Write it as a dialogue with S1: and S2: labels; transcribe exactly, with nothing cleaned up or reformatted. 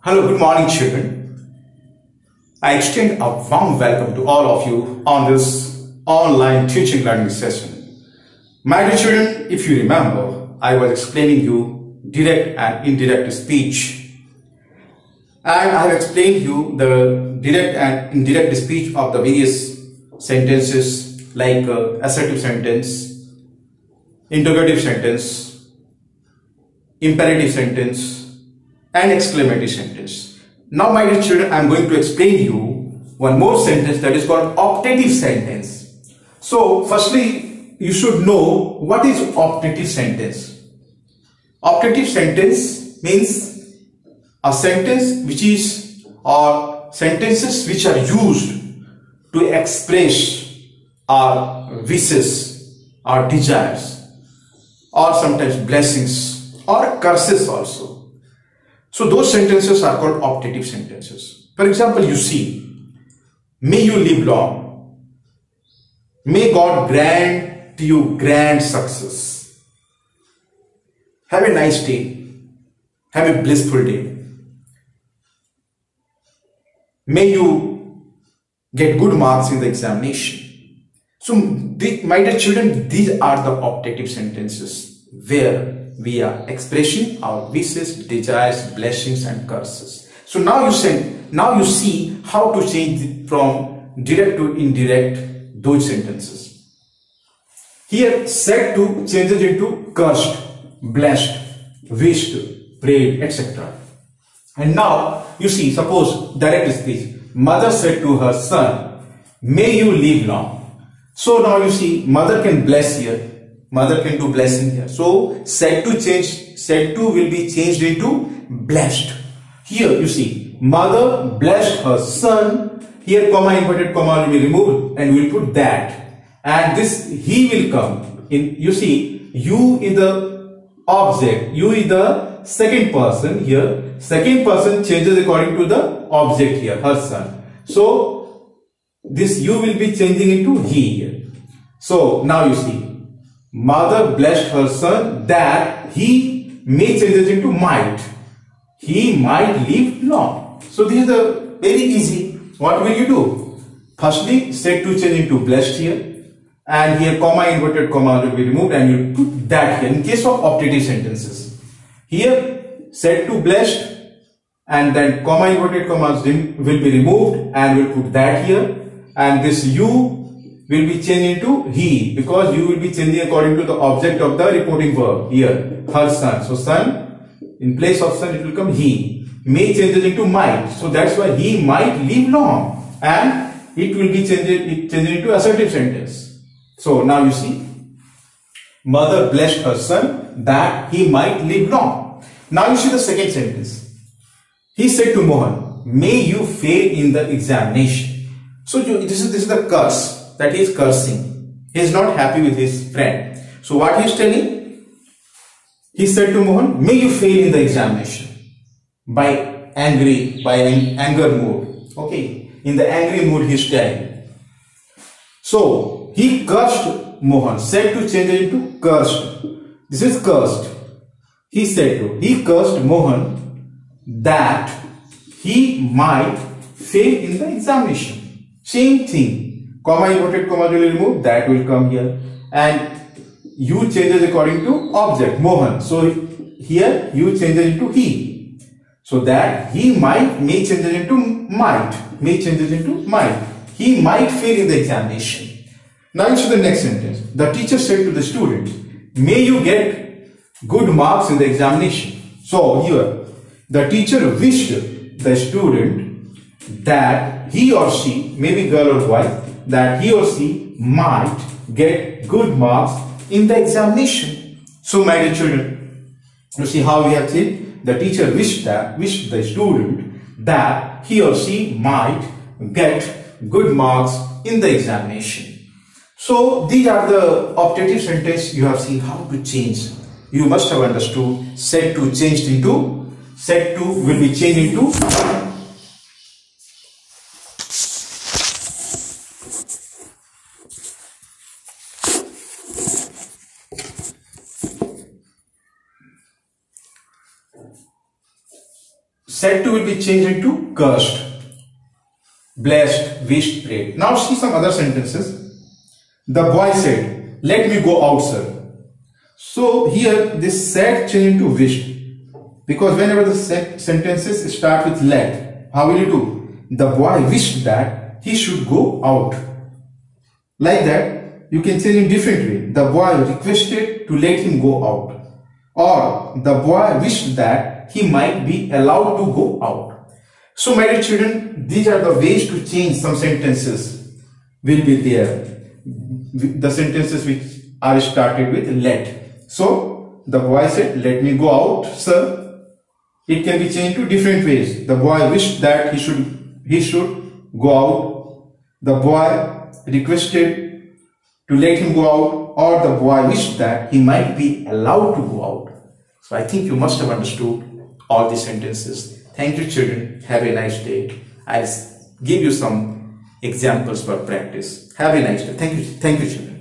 S1: Hello, good morning children. I extend a warm welcome to all of you on this online teaching learning session. My dear children, if you remember, I was explaining you direct and indirect speech. And I have explained you the direct and indirect speech of the various sentences like uh, assertive sentence, interrogative sentence, imperative sentence, and exclamatory sentence. Now my dear children, I am going to explain you one more sentence that is called optative sentence. So firstly, you should know what is optative sentence. Optative sentence means a sentence which is or sentences which are used to express our wishes, our desires, or sometimes blessings or curses also. So those sentences are called optative sentences. For example, you see, may you live long. May God grant you grand success. Have a nice day. Have a blissful day. May you get good marks in the examination. So, my dear children, these are the optative sentences where we are expressing our wishes, desires, blessings and curses. So now you send, now you see how to change from direct to indirect those sentences. Here said to changes into cursed, blessed, wished, prayed, et cetera. And now you see, suppose direct speech. Mother said to her son, may you live long. So now you see, mother can bless here. Mother can do blessing here. So said to change, said to will be changed into blessed. Here you see, mother blessed her son. Here comma, inverted comma will be removed and we will put that. And this he will come in. You see, you is the object. You is the second person here. Second person changes according to the object here, her son. So this you will be changing into he here. So now you see, mother blessed her son that he may change it into might. He might live long. So this is the very easy. What will you do? Firstly, said to change into blessed here. And here comma, inverted comma will be removed and you put that here in case of optative sentences. Here said to blessed and then comma, inverted commas will be removed and we'll put that here. And this you will be changed into he because you will be changing according to the object of the reporting verb here, her son. So son, in place of son it will come he. May changes into might. So that's why he might live long and it will be changed, it changed into assertive sentence. So now you see, mother blessed her son that he might live long. Now you see the second sentence. He said to Mohan, may you fail in the examination. So this is, this is the curse. That he is cursing. He is not happy with his friend. So what he is telling? He said to Mohan, may you fail in the examination. By angry, by an anger mood. Okay. In the angry mood he is telling. So he cursed Mohan. Said to change it into cursed. This is cursed. He said to, he cursed Mohan that he might fail in the examination. Same thing. Comma, inverted comma will remove, that will come here. And you changes according to object, Mohan. So here you changes into he. So that he might, may changes into might. May changes into might. He might fail in the examination. Now you see the next sentence. The teacher said to the student, may you get good marks in the examination. So here, the teacher wished the student that he or she, maybe girl or boy, that he or she might get good marks in the examination. So my dear children, you see how we have said the teacher wished that wished the student that he or she might get good marks in the examination. So these are the optative sentences you have seen how to change. You must have understood said to changed into, said to will be changed into said to will be changed into cursed, blessed, wished, prayed. Now see some other sentences. The boy said, let me go out, sir. So here this said changed into wished, because whenever the sentences start with let, how will you do? The boy wished that he should go out. Like that, you can change in different way. The boy requested to let him go out, or the boy wished that he might be allowed to go out. So my dear children, these are the ways to change some sentences will be there. The sentences which are started with let. So the boy said, let me go out, sir. It can be changed to different ways. The boy wished that he should he should go out. The boy requested to let him go out, or the boy wished that he might be allowed to go out. So I think you must have understood all these sentences. Thank you, children. Have a nice day. I'll give you some examples for practice. Have a nice day. Thank you. Thank you, children.